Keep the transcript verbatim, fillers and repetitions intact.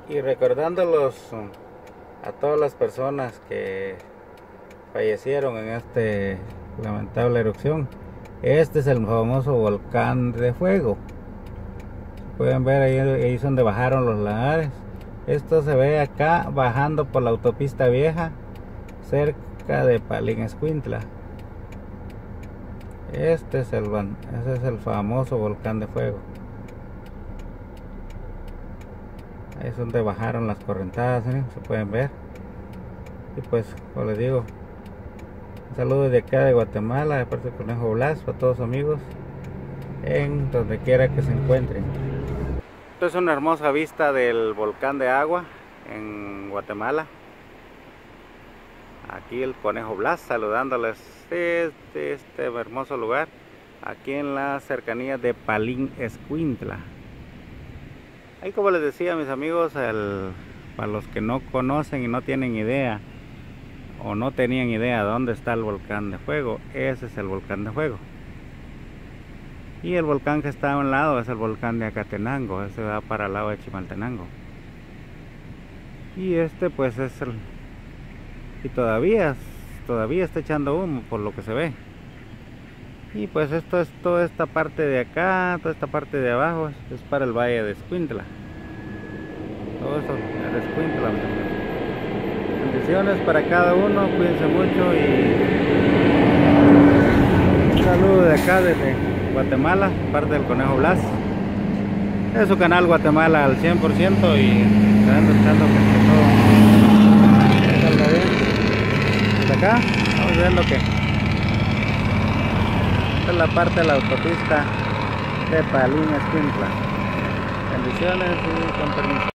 Y recordándolos a todas las personas que fallecieron en esta lamentable erupción. Este es el famoso volcán de fuego. Pueden ver ahí, ahí es donde bajaron los lagares. Esto se ve acá bajando por la autopista vieja cerca de Palín Escuintla. Este es el, ese es el famoso volcán de fuego. Ahí es donde bajaron las correntadas, ¿eh? Se pueden ver. Y pues, como les digo, un saludo desde acá de Guatemala, de parte del Conejo Blas, para todos amigos, en donde quiera que se encuentren. Esto es una hermosa vista del volcán de agua en Guatemala. Aquí el Conejo Blas saludándoles desde este hermoso lugar, aquí en las cercanías de Palín Escuintla. Ahí, como les decía, mis amigos, el, para los que no conocen y no tienen idea o no tenían idea de dónde está el volcán de fuego, ese es el volcán de fuego. Y el volcán que está a un lado es el volcán de Acatenango, ese va para el lado de Chimaltenango. Y este pues es el... y todavía, todavía está echando humo por lo que se ve. Y pues esto es toda esta parte de acá, toda esta parte de abajo es para el valle de Escuintla. Todo eso es de Escuintla. Bendiciones para cada uno, cuídense mucho y un saludo de acá desde Guatemala, parte del Conejo Blas. Es su canal Guatemala al cien por ciento y están buscando que todo salga bien. Hasta acá vamos viendo que esta es la parte de la autopista de Palín Escuintla. Bendiciones y con permiso.